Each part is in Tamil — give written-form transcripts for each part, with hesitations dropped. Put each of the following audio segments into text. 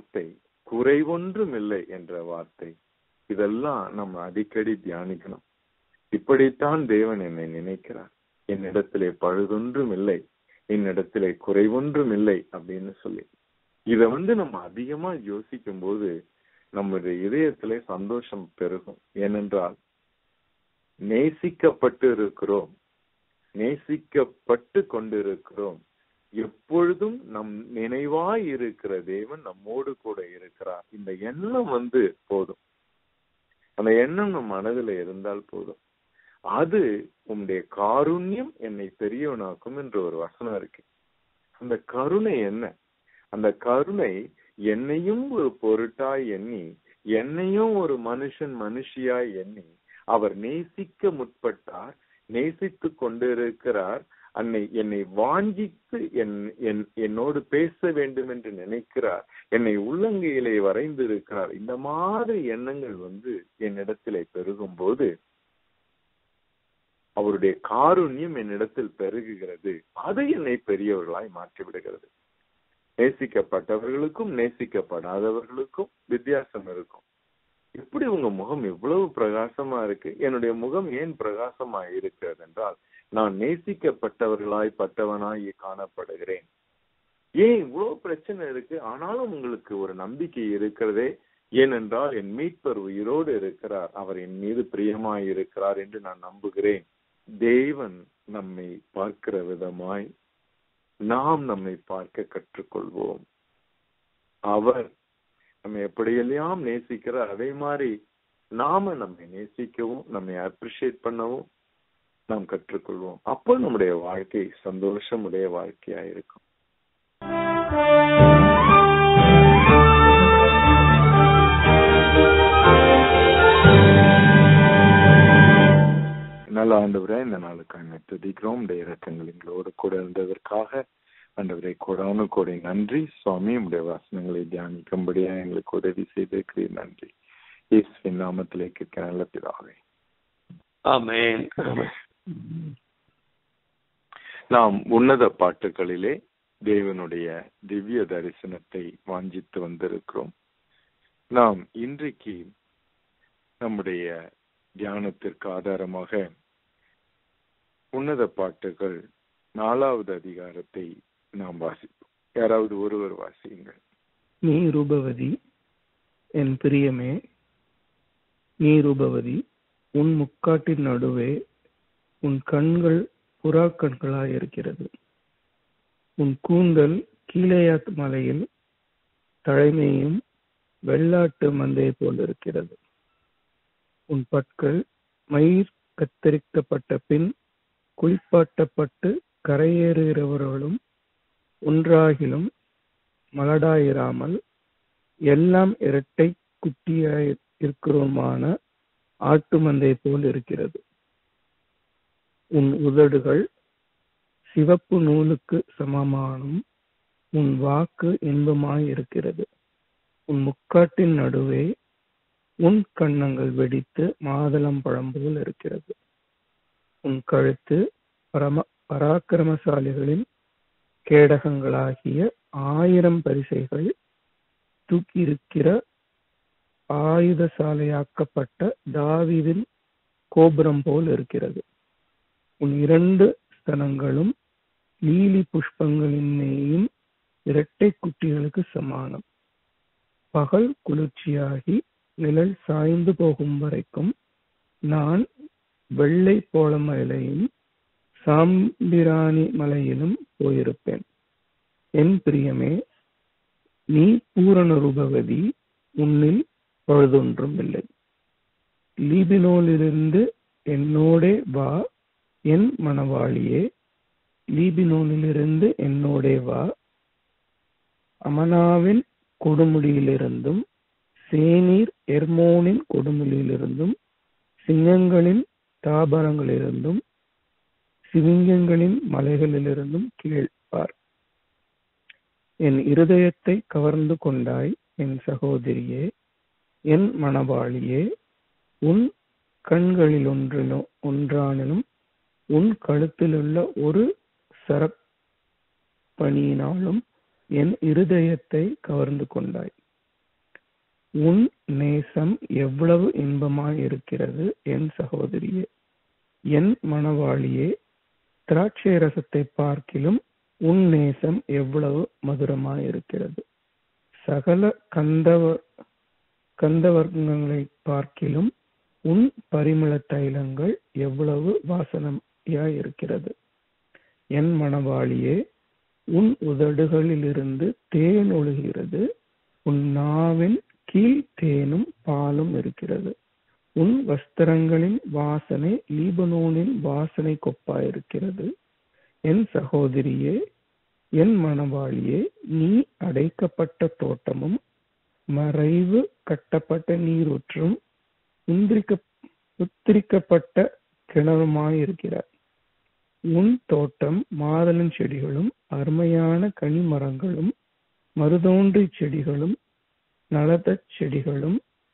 வார்த்தை, குறைவொன்றும் இல்லை என்ற வார்த்தை, இதெல்லாம் நம்ம அடிக்கடி தியானிக்கணும். இப்படித்தான் தேவன் என்னை நினைக்கிறார். என்னிடத்திலே பழுதொன்றும் இல்லை, என்னிடத்திலே குறைவொன்றும் இல்லை அப்படின்னு சொல்லி இத நம்ம அதிகமா யோசிக்கும் போது நம்முடைய இதயத்திலே சந்தோஷம் பெருகும். ஏனென்றால் நேசிக்கப்பட்டு இருக்கிறோம், நேசிக்கப்பட்டு கொண்டிருக்கிறோம். எப்பொழுதும் நம் நினைவாய் இருக்கிற தேவன் நம்மோடு கூட இருக்கிறார். இந்த எண்ணம் போதும். அந்த எண்ணம் நம் மனதில் இருந்தால் போதும். அது உம்முடைய காருண்யம் என்னை பெரியவனாக்கும் என்ற ஒரு வசனம் இருக்கு. அந்த கருணை என்ன? அந்த கருணை என்னையும் ஒரு பொருட்டாய் எண்ணி, என்னையும் ஒரு மனுஷியாய் எண்ணி அவர் நேசிக்க முற்பட்டார், நேசித்துக் கொண்டிருக்கிறார். என்னை வாஞ்சித்து என்னோடு பேச வேண்டும் என்று நினைக்கிறார், என்னை உள்ளங்கையிலே வரைந்திருக்கிறார். இந்த மாதிரி எண்ணங்கள் என்னிடத்திலே பெருகும் போது அவருடைய காருண்யம் என்னிடத்தில் பெருகுகிறது. அது என்னை பெரியவர்களாய் மாற்றிவிடுகிறது. நேசிக்கப்பட்டவர்களுக்கும் நேசிக்கப்படாதவர்களுக்கும் வித்தியாசம் இருக்கும். எப்படி உங்க முகம் இவ்வளவு பிரகாசமா இருக்கு? என்னுடைய முகம் ஏன் பிரகாசமா இருக்கிறது என்றால், நான் நேசிக்கப்பட்டவர்களாய் பட்டவனாய் காணப்படுகிறேன். ஏன் இவ்வளவு பிரச்சனை இருக்கு, ஆனாலும் உங்களுக்கு ஒரு நம்பிக்கை இருக்கிறதே? ஏனென்றால் என் மீட்பர் உயிரோடு இருக்கிறார், அவர் என் மீது பிரியமாய் இருக்கிறார் என்று நான் நம்புகிறேன். தேவன் நம்மை பார்க்கிற விதமாய் நாம் நம்மை பார்க்க கற்றுக்கொள்வோம். அவர் நம்ம எப்படியெல்லாம் நேசிக்கிறார், அதே மாதிரி நாம நம்மை நேசிக்கவும் நம்மை அப்ரிஷியேட் பண்ணவும் நாம் கற்றுக்கொள்வோம். அப்போ நம்முடைய வாழ்க்கை சந்தோஷமுடைய வாழ்க்கையா இருக்கும். நல்ல ஆண்டவரே, இந்த நாளுக்காக துதிக்கிறோம். இரக்கங்கள் எங்களோடு கூட இருந்ததற்காக ஆண்டவரே கோடானு கோடை நன்றி. சுவாமி, உடைய வசனங்களை தியானிக்கும்படியா எங்களுக்கு உதவி செய்திருக்கிறீர். நன்றி. இயேசுவின் நாமத்திலே கேட்க நல்ல பிதாவே, ஆமென். நாம் உன்னத பாட்டுகளிலே தேவனுடைய திவ்ய தரிசனத்தை வாஞ்சித்து வந்திருக்கிறோம். நாம் இன்றைக்கு நம்முடைய தியானத்திற்கு ஆதாரமாக உன்னத பாட்டுகள் 4வது அதிகாரத்தை நாம் வாசிப்போம். யாராவது ஒருவர் வாசியுங்கள். நீ ரூபவதி, என் பிரியமே, நீ ரூபவதி, உன் முக்காட்டின் நடுவே உன் கண்கள் புறா கண்களாயிருக்கிறது. உன் கூந்தல் கீலேயாத் மலையில் தழைமையும் வெள்ளாட்டு மந்தையை போல் இருக்கிறது. உன் பற்கள் மயிர் கத்தரிக்கப்பட்ட பின் குளிப்பாட்டப்பட்டு கரையேறுகிறவர்களும் ஒன்றாகிலும் மலடாயிராமல் எல்லாம் இரட்டை குட்டியாய் இருக்கிறோமான ஆட்டு மந்தை போல் இருக்கிறது. உன் உதடுகள் சிவப்பு நூலுக்கு சமமானும் உன் வாக்கு இன்பமாய் இருக்கிறது. உன் முக்காட்டின் நடுவே உன் கன்னங்கள் வெடித்து மாதுளம் பழம் போல் இருக்கிறது. உன் கழுத்து பராக்கிரமசாலிகளின் கேடகங்களாகிய 1000 பரிசைகள் தூக்கியிருக்கிற ஆயுதசாலையாக்கப்பட்ட தாவீதின் கோபுரம் போல் இருக்கிறது. உன் 2 ஸ்தனங்களும் லீலி புஷ்பங்களின் மேயும் இரட்டை குட்டிகளுக்கு சமானம். பகல் குளிர்ச்சியாகி நிழல் சாய்ந்து போகும் வரைக்கும் நான் வெள்ளை போள மலையிலும் சாம்பிராணி மலையிலும் போயிருப்பேன். என் பிரியமே, நீ பூரண ரூபவதி, உன்னில் பழுதொன்றும் இல்லை. லீபினோனிலிருந்து என்னோடே வா, என் மணவாளியே, லீபினோனிலிருந்து என்னோடே வா. அமனாவின் கொடுமுடியிலிருந்தும் சேனீர் எர்மோனின் கொடுமுடியிலிருந்தும் சிங்கங்களின் தாபரங்களிலிருந்தும் சிவிங்கங்களின் மலைகளிலிருந்தும் கீழ்ப்பார். என் இருதயத்தை கவர்ந்து கொண்டாய் என் சகோதரியே, என் மணவாளியே. உன் கண்களில் ஒன்றானிலும் உன் கழுத்திலுள்ள ஒரு சரப்பணியினாலும் என் இருதயத்தை கவர்ந்து கொண்டாய். உன் நேசம் எவ்வளவு இன்பமாயிருக்கிறது என் சகோதரியே. என் மணவாளியே, திராட்சை ரசத்தை பார்க்கிலும் உன் நேசம் எவ்வளவு மதுரமாயிருக்கிறது. சகல கந்தவர்க்கங்களை பார்க்கிலும் உன் பரிமள தைலங்கள் எவ்வளவு வாசனையாயிருக்கிறது. என் மணவாளியே, உன் உதடுகளிலிருந்து தேன் ஒழுகிறது. உன் நாவின் கீழ் தேனும் பாலும் இருக்கிறது. உன் வஸ்திரங்களின் வாசனை லீபனோனின் வாசனை கொப்பாயிருக்கிறது. என் சகோதரியே, என் மணவாளியே, நீ அடைக்கப்பட்ட தோட்டமும் மறைவு கட்டப்பட்ட நீரூற்றும் உத்திரிக்கப்பட்ட கிணறுமாயிருக்கிறாய். உன் தோட்டம் மாதளன் செடிகளும் அருமையான கனிமரங்களும் மருதோன்றி செடிகளும் நளதச் செடிகளும்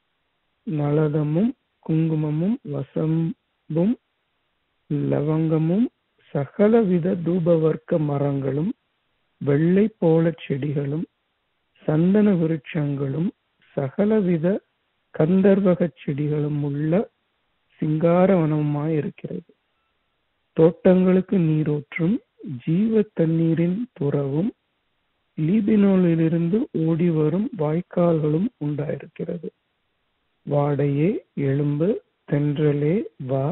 நளதமும் குங்குமமும் வசம்பும் லவங்கமும் சகலவித தூபவர்க்க மரங்களும் வெள்ளை போல செடிகளும் சந்தன விருட்சங்களும் சகலவித கந்தர்வக செடிகளும் உள்ள சிங்காரவனமாயிருக்கிறது. தோட்டங்களுக்கு நீரூற்றும் ஜீவ தண்ணீரின் புறவும் லீபினோலிலிருந்து ஓடி வரும் வாய்க்கால்களும் உண்டாயிருக்கிறது. வாடையே எழும்பு, தென்றலே வா,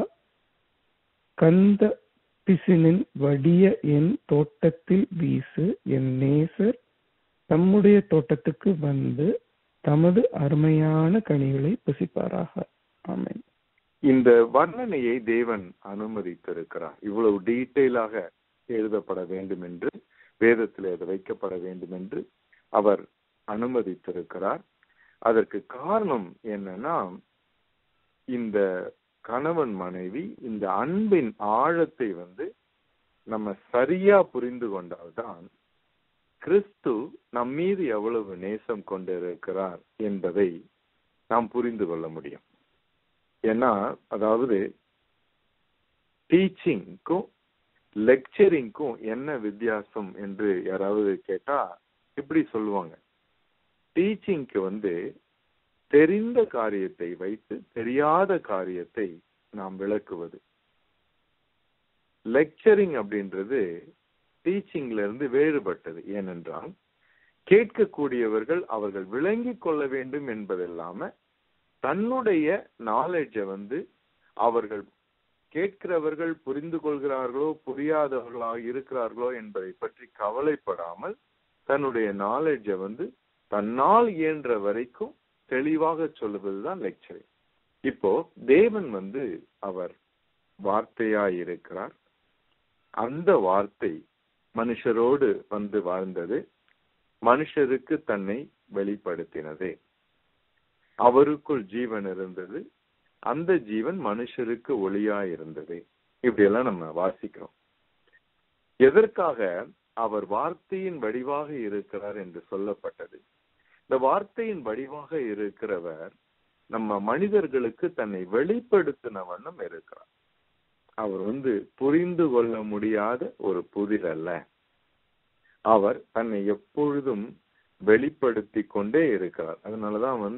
கந்த பிசினின் வடிய என் தோட்டத்தில் வீசு. என் நேசர் தம்முடைய தோட்டத்துக்கு வந்து தமது அருமையான கனிகளை புசிப்பாராக. ஆமென். இந்த வர்ணனையை தேவன் அனுமதித்திருக்கிறார். இவ்வளவு டீட்டெயிலாக எழுதப்பட வேண்டும் என்று, வேதத்தில் அது வைக்கப்பட வேண்டும் என்று அவர் அனுமதித்திருக்கிறார். அதற்கு காரணம் என்னன்னா, இந்த கணவன் மனைவி இந்த அன்பின் ஆழத்தை நம்ம சரியா புரிந்து கொண்டால்தான் கிறிஸ்து நம் மீது எவ்வளவு நேசம் கொண்டிருக்கிறார் என்பதை நாம் புரிந்து கொள்ள முடியும். ஏன்னா, அதாவது டீச்சிங்க்கும் லெக்சரிங்க்கும் என்ன வித்தியாசம் என்று யாராவது கேட்டா இப்படி சொல்லுவாங்க. டீச்சிங்க்கு தெரிந்த காரியத்தை வைத்து தெரியாத காரியத்தை நாம் விளக்குவது. லெக்சரிங் அப்படின்றது டீச்சிங்ல இருந்து வேறுபட்டது. ஏனென்றால் கேட்கக்கூடியவர்கள் அவர்கள் விளங்கி கொள்ள வேண்டும் என்பதில்லாம தன்னுடைய நாலேஜை அவர்கள் கேட்கிறவர்கள் புரிந்து கொள்கிறார்களோ புரியாதவர்களாக இருக்கிறார்களோ என்பதை பற்றி கவலைப்படாமல் தன்னுடைய நாலேஜை தன்னால் இயன்ற வரைக்கும் தெளிவாக சொல்லுவதுதான் லெக்சரிங். இப்போ தேவன் அவர் வார்த்தையாய் இருக்கிறார். அந்த வார்த்தை மனுஷரோடு வாழ்ந்தது, மனுஷருக்கு தன்னை வெளிப்படுத்தினது. அவருக்குள் ஜீவன் இருந்தது, அந்த ஜீவன் மனுஷருக்கு ஒளியாய் இருந்தது. இப்படி எல்லாம் நம்ம வாசிக்கிறோம். எதற்காக அவர் வார்த்தையின் வடிவாக இருக்கிறார் என்று சொல்லப்பட்டது? இந்த வார்த்தையின் வடிவாக இருக்கிறவர் நம்ம மனிதர்களுக்கு தன்னை வெளிப்படுத்தின வண்ணம் இருக்கிறார். அவர் புரிந்து கொள்ள முடியாத ஒரு புதிர் அல்ல. அவர் தன்னை எப்பொழுதும் வெளிப்படுத்தி கொண்டே இருக்கிறார். அதனாலதான்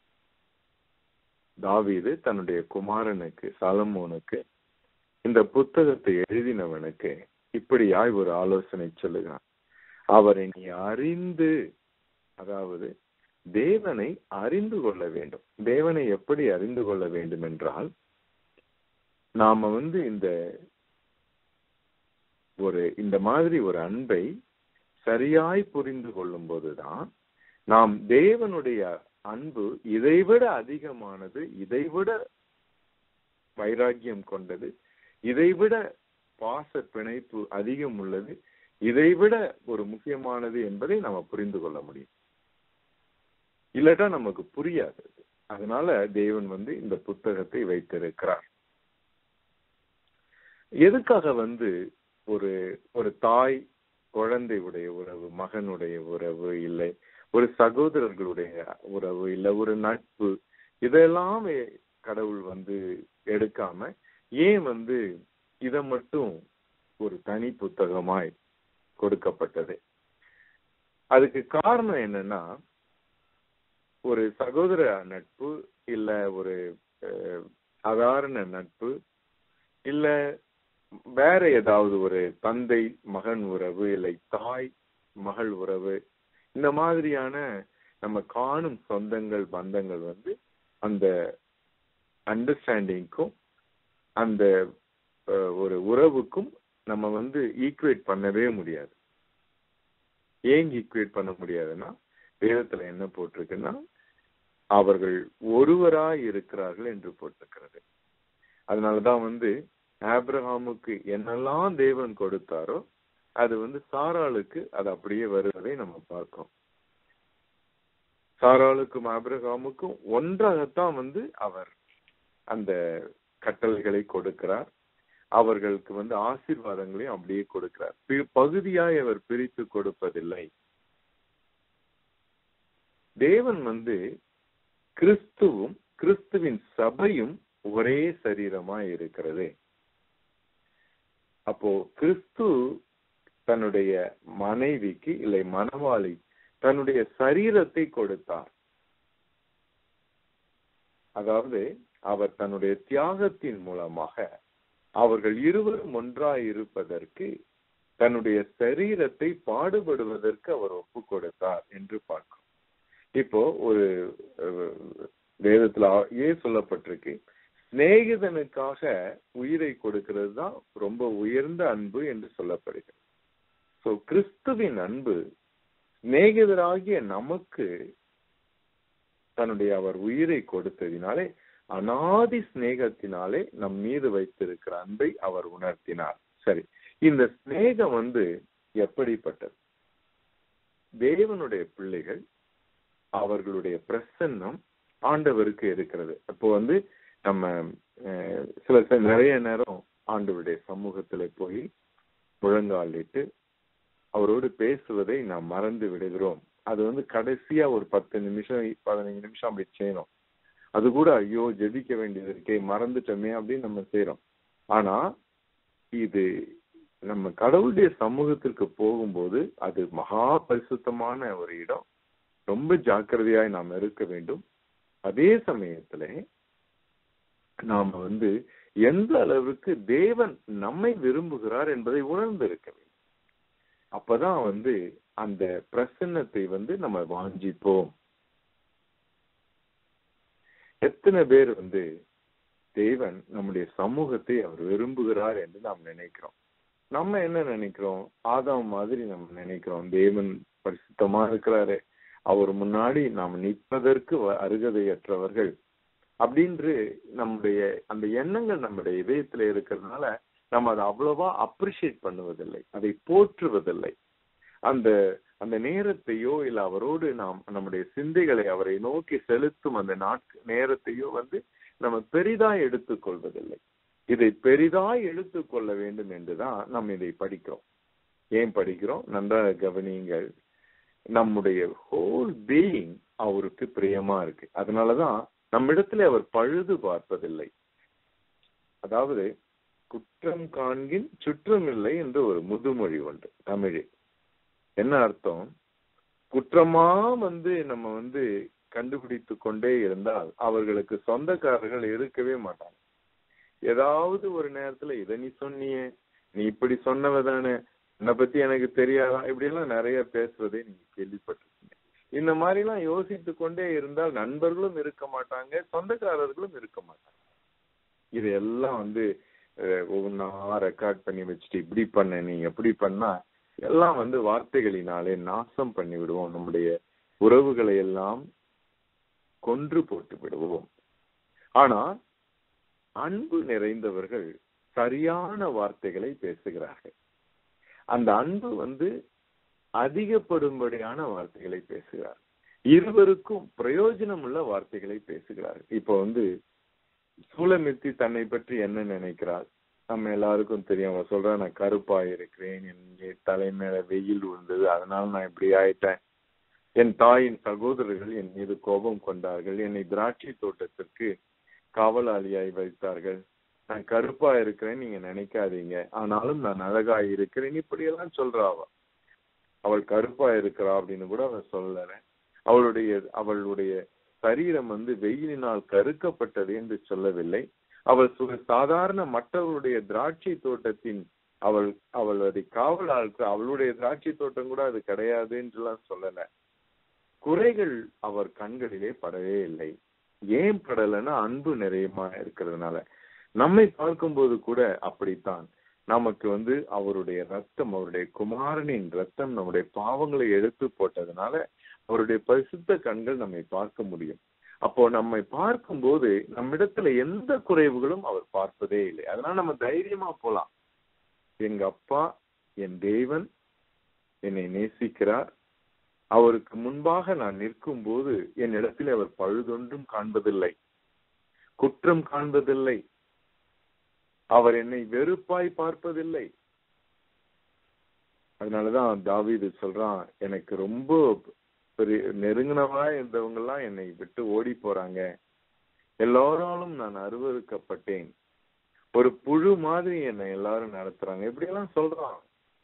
தாவீது தன்னுடைய குமாரனுக்கு சாலமோனுக்கு இந்த புத்தகத்தை எழுதினவனுக்கு இப்படியாய் ஒரு ஆலோசனை சொல்லுகிறான். அவரை நீ அறிந்து, அதாவது தேவனை அறிந்து கொள்ள வேண்டும். தேவனை எப்படி அறிந்து கொள்ள வேண்டும் என்றால், நாம இந்த மாதிரி ஒரு அன்பை சரியாய் புரிந்து கொள்ளும் போதுதான் நாம் தேவனுடைய அன்பு இதைவிட அதிகமானது, இதைவிட வைராக்கியம் கொண்டது, இதைவிட பாச பிணைப்பு அதிகம் உள்ளது, இதைவிட ஒரு முக்கியமானது என்பதை நம்ம புரிந்து கொள்ள முடியும். இல்லட்டா நமக்கு புரியாது. அதனால தேவன் இந்த புத்தகத்தை வைத்திருக்கிறார். எதுக்காக ஒரு தாய் குழந்தையுடைய உறவு, மகனுடைய உறவு, இல்லை ஒரு சகோதரர்களுடைய உறவு, இல்ல ஒரு நட்பு, இதெல்லாம் கடவுள் எடுக்காம ஏன் இத மட்டும் ஒரு தனி புத்தகமாய் கொடுக்கப்பட்டது? அதுக்கு காரணம் என்னன்னா, ஒரு சகோதர நட்பு, இல்ல ஒரு சாதாரண நட்பு, இல்ல வேற ஏதாவது ஒரு தந்தை மகன் உறவு, இல்லை தாய் மகள் உறவு, இந்த மாதிரியான நம்ம காணும் சொந்தங்கள் பந்தங்கள் வந்து அந்த அண்டர்ஸ்டாண்டிங்க்கும் அந்த ஒரு உறவுக்கும் நம்ம வந்து ஈக்குவேட் பண்ணவே முடியாது. ஏன் ஈக்குவேட் பண்ண முடியாதுன்னா, வேதத்துல என்ன போட்டிருக்குன்னா, அவர்கள் ஒருவராய் இருக்கிறார்கள் என்று போட்டிருக்கிறது. அதனாலதான் வந்து ஆபிரகாமுக்கு என்னெல்லாம் தேவன் கொடுத்தாரோ அது வந்து சாராளுக்கு அது அப்படியே வருவதை நம்ம பார்க்கிறோம். சாராளுக்கும் ஆபிரகாமுக்கும் ஒன்றாகத்தான் வந்து அவர் அந்த கட்டளைகளை கொடுக்கிறார். அவர்களுக்கு வந்து ஆசீர்வாதங்களையும் அப்படியே கொடுக்கிறார். பகுதியாய் அவர் பிரித்து கொடுப்பதில்லை. தேவன் வந்து கிறிஸ்துவும் கிறிஸ்துவின் சபையும் ஒரே சரீரமாய் இருக்கிறது. அப்போ கிறிஸ்து தன்னுடைய மனைவிக்கு, இல்லை மணவாளி தன்னுடைய சரீரத்தை கொடுத்தார். அதாவது அவர் தன்னுடைய தியாகத்தின் மூலமாக அவர்கள் இருவரும் ஒன்றாய் இருப்பதற்கு, தன்னுடைய சரீரத்தை பாடுபடுவதற்கு அவர் ஒப்பு கொடுத்தார் என்று பார்க்கிறோம். இப்போ ஒரு வேதத்துல சொல்லப்பட்டிருக்கு, சிநேகிதனுக்காக உயிரை கொடுக்கிறது தான் ரொம்ப உயர்ந்த அன்பு என்று சொல்லப்படுகிறது. சோ கிறிஸ்துவின் அன்பு சிநேகிதராகிய நமக்கு தன்னுடைய அவர் உயிரை கொடுத்ததினாலே, அநாதி சிநேகத்தினாலே நம் மீது வைத்திருக்கிற அன்பை அவர் உணர்த்தினார். சரி, இந்த சிநேகம் வந்து எப்படிப்பட்டது? தேவனுடைய பிள்ளைகள் அவர்களுடைய பிரசன்னம் ஆண்டவருக்கு இருக்கிறது. அப்போ வந்து நம்ம நிறைய நேரம் ஆண்டவருடைய சமூகத்துல போய் முழங்காலிட்டு அவரோடு பேசுவதை நாம் மறந்து விடுகிறோம். அது வந்து கடைசியா ஒரு 10 நிமிஷம் 15 நிமிஷம் அப்படி செய்யணும். அது கூட ஐயோ ஜெபிக்க வேண்டியது இருக்கே, மறந்துட்டோமே அப்படின்னு நம்ம செய்யறோம். ஆனா இது நம்ம கடவுளுடைய சமூகத்திற்கு போகும்போது அது மகா பரிசுத்தமான ஒரு இடம். ரொம்ப ஜாக்கிரதையாய் நாம் இருக்க வேண்டும். அதே சமயத்துல நாம வந்து எந்த அளவுக்கு தேவன் நம்மை விரும்புகிறார் என்பதை உணர்ந்து இருக்க வேண்டும். அப்பதான் வந்து அந்த பிரசன்னத்தை வந்து நம்ம வாஞ்சிப்போம். எத்தனை பேர் வந்து தேவன் நம்முடைய சமூகத்தை அவர் விரும்புகிறார் என்று நாம் நினைக்கிறோம். நம்ம என்ன நினைக்கிறோம்? ஆதாம் மாதிரி நம்ம நினைக்கிறோம், தேவன் பரிசுத்தமா இருக்கிறாரு, அவர் முன்னாடி நாம் நிற்பதற்கு அருகதையற்றவர்கள் அப்படின்று நம்முடைய அந்த எண்ணங்கள் நம்முடைய இதயத்துல இருக்கிறதுனால நம்ம அதை அவ்வளவா அப்ரிஷியேட் பண்ணுவதில்லை, அதை போற்றுவதில்லை. அந்த அந்த நேரத்தையோ இல்ல அவரோடு நாம் நம்முடைய சிந்தைகளை அவரை நோக்கி செலுத்தும் அந்த நேரத்தையோ வந்து நம்ம பெரிதாய் எடுத்துக்கொள்வதில்லை. இதை பெரிதாய் எடுத்துக்கொள்ள வேண்டும் என்றுதான் நம்ம இதை படிக்கிறோம். ஏன் படிக்கிறோம்? நன்றாக கவனியுங்கள். நம்முடைய ஹோல் பீயிங் அவருக்கு பிரியமா இருக்கு. அதனாலதான் நம்மிடத்துல அவர் பழுது பார்ப்பதில்லை. அதாவது குற்றம் காண்கின் சுற்றம் இல்லை என்று ஒரு முதுமொழி உண்டு தமிழில். என்ன அர்த்தம்? குற்றமா வந்து நம்ம வந்து கண்டுபிடித்து கொண்டே இருந்தால் அவர்களுக்கு சொந்தக்காரர்கள் இருக்கவே மாட்டாங்க. ஏதாவது ஒரு நேரத்துல இதை நீ சொன்னியே, நீ இப்படி சொன்னவதானே, என்னை பத்தி எனக்கு தெரியாதா, இப்படி எல்லாம் நிறைய பேசுவதை நீங்க கேள்விப்பட்டிருக்கீங்க. இந்த மாதிரி எல்லாம் யோசித்து கொண்டே இருந்தால் நண்பர்களும் இருக்க மாட்டாங்க, சொந்தக்காரர்களும் இருக்க மாட்டாங்க. இதெல்லாம் வந்து ஒவ்வொன்னா ரெக்கார்ட் பண்ணி வச்சுட்டு இப்படி பண்ண நீ எப்படி பண்ணா எல்லாம் வந்து வார்த்தைகளினாலே நாசம் பண்ணி விடுவோம். நம்முடைய உறவுகளை எல்லாம் கொன்று போட்டு விடுவோம். ஆனா அன்பு நிறைந்தவர்கள் சரியான வார்த்தைகளை பேசுகிறார்கள். அந்த அன்பு வந்து அதிகப்படும்படியான வார்த்தைகளை பேசுகிறார். இருவருக்கும் பிரயோஜனம் உள்ள வார்த்தைகளை பேசுகிறார். இப்போ வந்து சூலமித்தி தன்னை பற்றி என்ன நினைக்கிறாள்? நம்ம எல்லாருக்கும் தெரியும். அவ சொல்றா, நான் கருப்பா இருக்கிறேன், என் தலை மேல வெயில் விழுந்தது, அதனால நான் இப்படி ஆயிட்டேன், என் தாயின் சகோதரர்கள் என் மீது கோபம் கொண்டார்கள், என்னை திராட்சை தோட்டத்திற்கு காவலாளியாய் வைத்தார்கள், நான் கருப்பா இருக்கிறேன் நீங்க நினைக்காதீங்க, ஆனாலும் நான் அழகா இருக்கிறேன், இப்படி எல்லாம் சொல்றா. அவள் கருப்பா இருக்கிறா அப்படின்னு கூட அவ சொல்லல. அவளுடைய சரீரம் வெயிலினால் கருக்கப்பட்டது என்று சொல்லவில்லை. அவள் சாதாரண மற்றவருடைய திராட்சை தோட்டத்தின் அவள் அதை காவலாள், அவளுடைய திராட்சை தோட்டம் கூட அது கிடையாது என்றுலாம் சொல்லல. குறைகள் அவர் கண்களிலே படவே இல்லை. ஏன் படலைன்னா அன்பு நிறையமா இருக்கிறதுனால. நம்மை பார்க்கும்போது கூட அப்படித்தான். நமக்கு அவருடைய ரத்தம், அவருடைய குமாரனின் ரத்தம் நம்முடைய பாவங்களை எடுத்து போட்டதுனால அவருடைய பரிசுத்த கண்கள் நம்மை பார்க்க முடியும். அப்போ நம்மை பார்க்கும்போது நம்மிடத்துல எந்த குறைவுகளும் அவர் பார்ப்பதே இல்லை. அதனால நம்ம தைரியமா போலாம். எங்க அப்பா, என் தேவன் என்னை நேசிக்கிறார். அவருக்கு முன்பாக நான் நிற்கும் போது என்னிடத்தில் அவர் பழுதொன்றும் காண்பதில்லை, குற்றம் காண்பதில்லை. அவர் என்னை வெறுப்பாய் பார்ப்பதில்லை. அதனாலதான் தாவீது சொல்றான், எனக்கு ரொம்ப நெருங்கினவா இருந்தவங்க எல்லாம் என்னை விட்டு ஓடி போறாங்க, எல்லாராலும் நான் அருவருக்கப்பட்டேன், ஒரு புழு மாதிரி என்னை எல்லாரும் நடத்துறாங்க, இப்படி எல்லாம் சொல்றான்.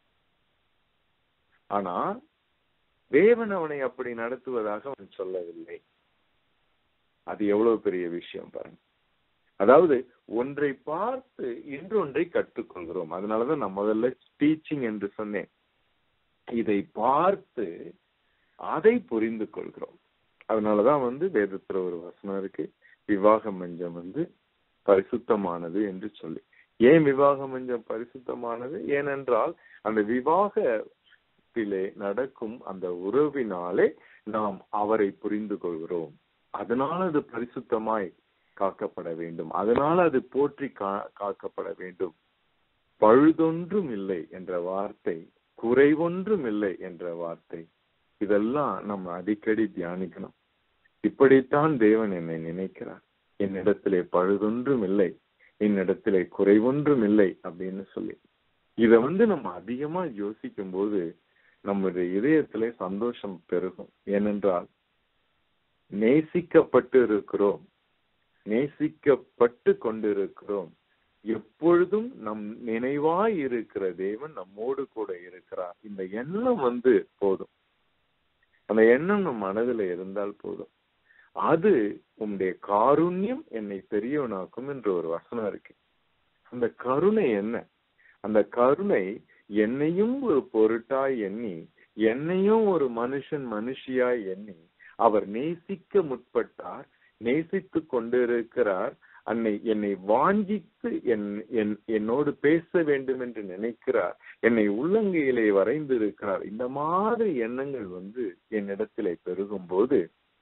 ஆனா தேவன் அவனை அப்படி நடத்துவதாக அவன் சொல்லவில்லை. அது எவ்வளவு பெரிய விஷயம் பாருங்க. அதாவது ஒன்றை பார்த்து இன்னொன்றை கற்றுக்கொள்கிறோம். அதனாலதான் நான் முதல்ல டீச்சிங் என்று சொன்னேன். இதை பார்த்து அதை புரிந்து கொள்கிறோம். அதனாலதான் வேதத்துல ஒரு வசனம் இருக்கு, விவாக மஞ்சம் பரிசுத்தமானது என்று சொல்லி. ஏன் விவாக மஞ்சம் பரிசுத்தமானது? ஏனென்றால் அந்த விவாகத்திலே நடக்கும் அந்த உறவினாலே நாம் அவரை புரிந்து கொள்கிறோம். அதனால அது பரிசுத்தமாய் காக்கப்பட வேண்டும். அதனால அது போற்றி காக்கப்பட வேண்டும். பழுதொன்றும் இல்லை என்ற வார்த்தை, குறைவொன்றும் இல்லை என்ற வார்த்தை, இதெல்லாம் நம்ம அடிக்கடி தியானிக்கணும். இப்படித்தான் தேவன் என்னை நினைக்கிறார். என்னிடத்திலே பழுதொன்றும் இல்லை, என்னிடத்திலே குறைவொன்றும் இல்லை அப்படின்னு சொல்லி. இத நம்ம அதிகமா யோசிக்கும் போது நம்முடைய இதயத்திலே சந்தோஷம் பெருகும். ஏனென்றால் நேசிக்கப்பட்டு இருக்கிறோம், நேசிக்கப்பட்டு கொண்டிருக்கிறோம். எப்பொழுதும் நம் நினைவாய் இருக்கிற தேவன் நம்மோடு கூட இருக்கிறார். இந்த எண்ணம் போதும். அந்த எண்ணம் நம் மனதில் இருந்தால் போதும். அது உம்முடைய காருண்யம் என்னை பெரியவனாக்கும் என்று ஒரு வசனம் இருக்கு. அந்த கருணை என்ன? அந்த கருணை என்னையும் ஒரு பொருட்டாய் எண்ணி, என்னையும் ஒரு மனுஷியாய் எண்ணி அவர் நேசிக்க முற்பட்டார், நேசித்து கொண்டிருக்கிறார். என்னை வாஞ்சித்து என்னோடு பேச வேண்டும் என்று நினைக்கிறார், என்னை உள்ளங்கையிலே வரைந்திருக்கிறார். இந்த மாதிரி எண்ணங்கள் என்னிடத்திலே பெருகும் போது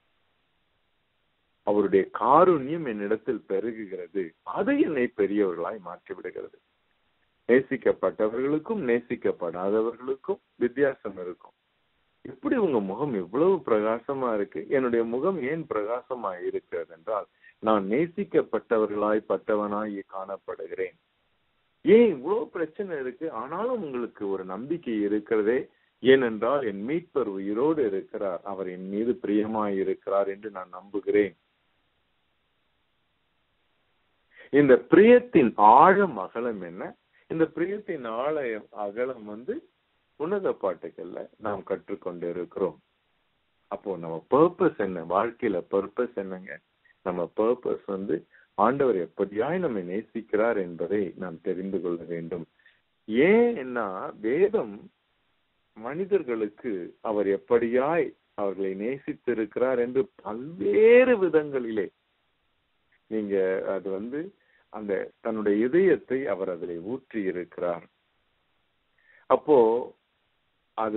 அவருடைய காருண்யம் என்னிடத்தில் பெருகுகிறது. அது என்னை பெரியவர்களாய் மாற்றி விடுகிறது. நேசிக்கப்பட்டவர்களுக்கும் நேசிக்கப்படாதவர்களுக்கும் வித்தியாசம் இருக்கும். எப்படி உங்க முகம் இவ்வளவு பிரகாசமா இருக்கு? என்னுடைய முகம் ஏன் பிரகாசமா இருக்கிறது என்றால், நான் நேசிக்கப்பட்டவர்களாய் பட்டவனாய் காணப்படுகிறேன். ஏன் இவ்வளவு பிரச்சனை இருக்கு, ஆனாலும் உங்களுக்கு ஒரு நம்பிக்கை இருக்கிறதே? ஏனென்றால் என் மீட்பர் உயிரோடு இருக்கிறார், அவர் என் மீது பிரியமாய் இருக்கிறார் என்று நான் நம்புகிறேன். இந்த பிரியத்தின் ஆழம் அகலம் என்ன? இந்த பிரியத்தின் ஆழம் அகலம் உன்னத பாட்டுகள்ல நாம் கற்றுக்கொண்டு இருக்கிறோம். அப்போ நம்ம பர்பஸ் என்ன? வாழ்க்கையில பர்பஸ் என்னங்க? நம்ம பர்பஸ் ஆண்டவர் எப்படியாய் நம்மை நேசிக்கிறார் என்பதை நாம் தெரிந்து கொள்ள வேண்டும். ஏன்னா வேதம் மனிதர்களுக்கு அவர் எப்படியாய் அவர்களை நேசித்திருக்கிறார் என்று பல்வேறு விதங்களிலே நீங்க அது அந்த தன்னுடைய இதயத்தை அவர் அதிலே ஊற்றி இருக்கிறார். அப்போ அது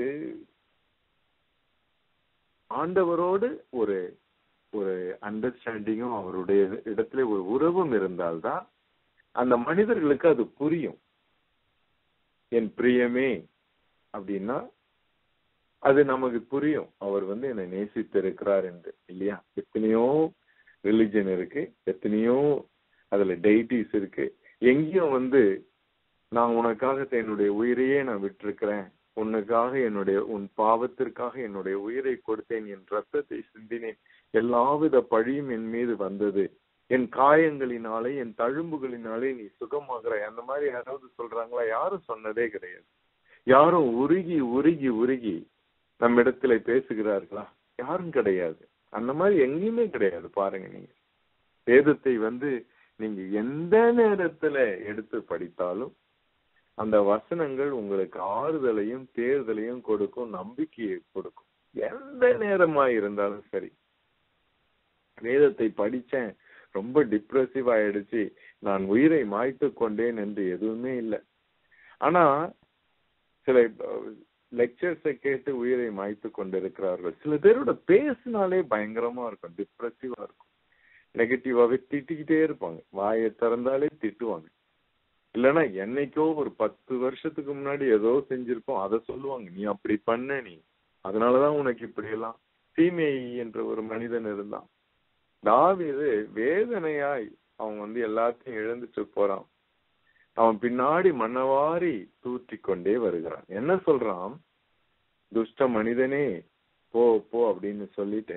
ஆண்டவரோடு ஒரு ஒரு அண்டர்ஸ்டாண்டிங்கும் அவருடைய இடத்துல ஒரு உறவும் இருந்தால்தான் அந்த மனிதர்களுக்கு அது புரியும். என் பிரியமே அப்படின்னா அது நமக்கு புரியும், அவர் என்னை நேசித்திருக்கிறார் என்று, இல்லையா? எத்தனையோ ரிலிஜன் இருக்கு, எத்தனையோ அதுல டெய்டிஸ் இருக்கு. எங்கேயும் நான் உனக்காக என்னுடைய உயிரையே நான் விட்டிருக்கிறேன், உனக்காக உன் பாவத்திற்காக என்னுடைய உயிரை கொடுத்தேன், என் ரத்தத்தை சிந்தினேன், எல்லாவித பழியும் என் மீது வந்தது, என் காயங்களினாலே என் தழும்புகளினாலே நீ சுகமாகிறாய். அந்த மாதிரி யாராவது சொல்றாங்களா? யாரும் சொன்னதே கிடையாது. யாரும் உருகி உருகி உருகி நம்ம இடத்துல பேசுகிறார்களா? யாரும் கிடையாது. அந்த மாதிரி எங்கேயுமே கிடையாது. பாருங்க, நீங்க வேதத்தை நீங்க எந்த நேரத்துல எடுத்து படித்தாலும் அந்த வசனங்கள் உங்களுக்கு ஆறுதலையும் தேர்தலையும் கொடுக்கும், நம்பிக்கையை கொடுக்கும். எந்த நேரமா இருந்தாலும் சரி. வேதத்தை படிச்சேன், ரொம்ப டிப்ரெசிவ் ஆயிடுச்சு, நான் உயிரை மாய்த்து கொண்டேன் என்று எதுவுமே இல்லை. ஆனா சில லெக்சர்ஸை கேட்டு உயிரை மாய்த்து கொண்டிருக்கிறார்கள். சில பேரோட பேசினாலே பயங்கரமா இருக்கும், டிப்ரெசிவா இருக்கும், நெகட்டிவாவே திட்டிக்கிட்டே இருப்பாங்க, வாயை திறந்தாலே திட்டுவாங்க. இல்லைன்னா என்னைக்கோ ஒரு 10 வருஷத்துக்கு முன்னாடி ஏதோ செஞ்சிருப்போம், அதை சொல்லுவாங்க, நீ அப்படி பண்ண, நீ அதனாலதான் உனக்கு இப்படி எல்லாம். தீமை என்ற ஒரு மனிதன் இருந்தான். தாவீது வேதனையாய் அவன் எல்லாத்தையும் இழந்துட்டு போறான். அவன் பின்னாடி மண்ணவாரி தூற்றி கொண்டே வருகிறான். என்ன சொல்றான்? துஷ்ட மனிதனே போ போ அப்படின்னு சொல்லிட்டு,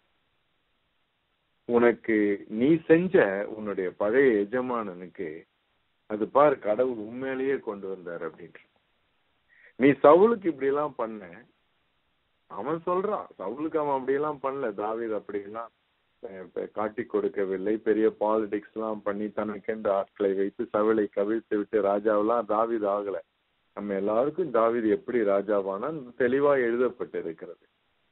உனக்கு நீ செஞ்ச உன்னுடைய பழைய எஜமானனுக்கு அது பாரு கடவுள் உண்மையிலேயே கொண்டு வந்தார் அப்படின்ற. நீ சவுலுக்கு இப்படி எல்லாம் பண்ண, அவன் சொல்றான் சவுலுக்கு அவன் அப்படி எல்லாம் பண்ணல, தாவீது அப்படி எல்லாம் காட்டி கொடுக்கவில்லை, பெரிய பாலிடிக்ஸ் எல்லாம் பண்ணி தனக்கென்று ஆட்களை வைத்து சவுலை கவிழ்த்து விட்டு ராஜாவெல்லாம் தாவீது ஆகல. நம்ம எல்லாருக்கும் தாவீது எப்படி ராஜாவானா தெளிவா எழுதப்பட்டு இருக்கிறது.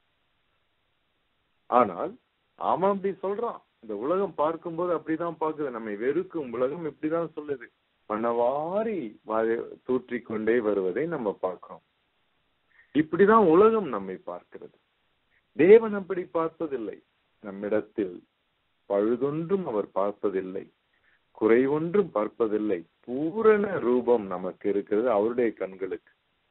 ஆனால் அவன் அப்படி சொல்றான். இந்த உலகம் பார்க்கும்போது அப்படிதான் பாக்குது, நம்மை வெறுக்கும் உலகம் இப்படிதான் சொல்லுது, மனவாரி தூற்றி கொண்டே வருவதை நம்ம பார்க்கிறோம். இப்படிதான் உலகம் நம்மை பார்க்கிறது. தேவன் அப்படி பார்ப்பதில்லை. நம்மிடத்தில் பழுதொன்றும் அவர் பார்ப்பதில்லை, குறைவொன்றும் பார்ப்பதில்லை. பூரண ரூபம் நமக்கு இருக்கிறது அவருடைய கண்களுக்கு.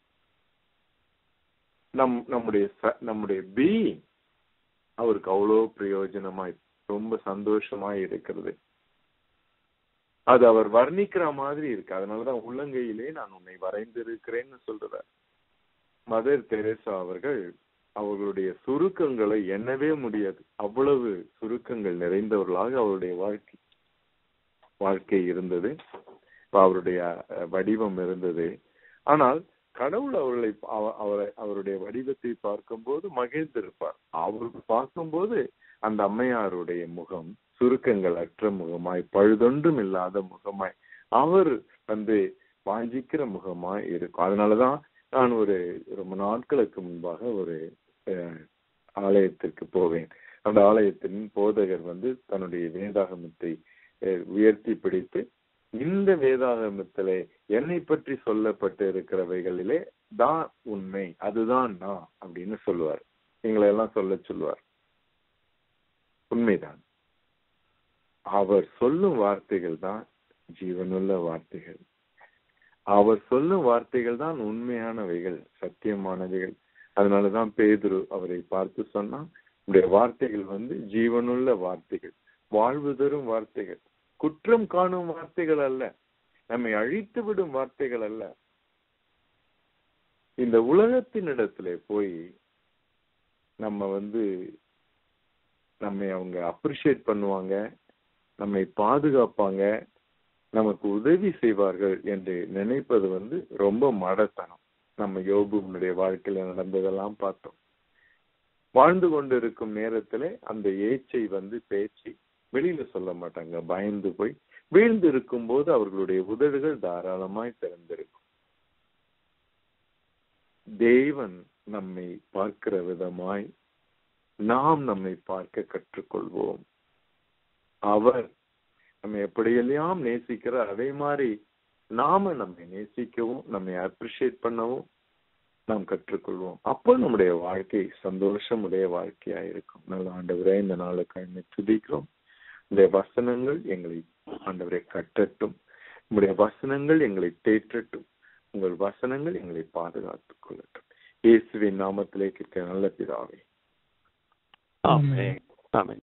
நம்முடைய பீயிங் அவருக்கு அவ்வளோ பிரயோஜனமாய் ரொம்ப சந்தோஷமாய் இருக்கிறது. அது அவர் வர்ணிக்கிற மாதிரி இருக்கு. அதனாலதான் உள்ளங்கையிலே நான் உன்னை வரைந்திருக்கிறேன்னு சொல்றார். மதர் தெரேசா அவர்கள் அவர்களுடைய சுருக்கங்களை எண்ணவே முடியாது, அவ்வளவு சுருக்கங்கள் நிறைந்தவர்களாக அவருடைய வாழ்க்கை இருந்தது, அவருடைய வடிவம் இருந்தது. ஆனால் கடவுள் அவருடைய வடிவத்தை பார்க்கும்போது மகிழ்ந்திருப்பார். அவருக்கு பார்க்கும்போது அந்த அம்மையாருடைய முகம் சுருக்கங்கள் அற்ற முகமாய், பழுதொன்றும் இல்லாத முகமாய், அவர் வாஞ்சிக்கிற முகமாய் இருக்கும். அதனாலதான் நான் ரொம்ப நாட்களுக்கு முன்பாக ஒரு ஆலயத்திற்கு போவேன். அந்த ஆலயத்தின் போதகர் தன்னுடைய வேதாகமத்தை உயர்த்தி பிடித்து, இந்த வேதாகமத்திலே என்னை பற்றி சொல்லப்பட்டு இருக்கிறவைகளிலே தான் உண்மை, அதுதான் நான் அப்படின்னு சொல்லுவார். எங்களை எல்லாம் சொல்லுவார். உண்மைதான். அவர் சொல்லும் வார்த்தைகள் தான் ஜீவனுள்ள வார்த்தைகள். அவர் சொல்லும் வார்த்தைகள் தான் உண்மையானவைகள், சத்தியமானவைகள். அதனாலதான் பேதுரு அவரை பார்த்து சொன்னா, உடைய வார்த்தைகள் ஜீவனுள்ள வார்த்தைகள், வாழ்வு தரும் வார்த்தைகள், குற்றம் காணும் வார்த்தைகள் அல்ல, நம்மை அழித்து விடும் வார்த்தைகள் அல்ல. இந்த உலகத்தினிடத்திலே போய் நம்மை அவங்க அப்ரிஷியேட் பண்ணுவாங்க, நம்மை பாதுகாப்பாங்க, நமக்கு உதவி செய்வார்கள் என்று நினைப்பது ரொம்ப மடத்தனம். நம்ம யோபுனுடைய வாழ்க்கையில நடந்ததெல்லாம் பார்த்தோம். வாழ்ந்து கொண்டிருக்கும் நேரத்திலே அந்த ஏச்சை பேச்சு வெளியில சொல்ல மாட்டாங்க, பயந்து போய் வீழ்ந்து இருக்கும் போது அவர்களுடைய உதடுகள் தாராளமாய் திறந்திருக்கும். தேவன் நம்மை பார்க்கிற விதமாய் நாம் நம்மை பார்க்க கற்றுக்கொள்வோம். அவர் நம்ம எப்படியெல்லாம் நேசிக்கிறார், அதே மாதிரி நாம நம்மை நேசிக்கவும் நம்மை அப்ரிஷியேட் பண்ணவும் நாம் கற்றுக்கொள்வோம். அப்போ நம்முடைய வாழ்க்கை சந்தோஷமுடைய வாழ்க்கையா இருக்கும். நல்ல ஆண்டவரே, இந்த நாளுக்கு துதிக்கிறோம். உங்களுடைய வசனங்கள் எங்களை ஆண்டவரை கட்டட்டும், உங்களுடைய வசனங்கள் எங்களை தேற்றட்டும், உங்கள் வசனங்கள் எங்களை பாதுகாத்துக் கொள்ளட்டும். இயேசுவின் நாமத்திலே கேட்க நல்ல பிதாவே, ஆமென். ஆமென்.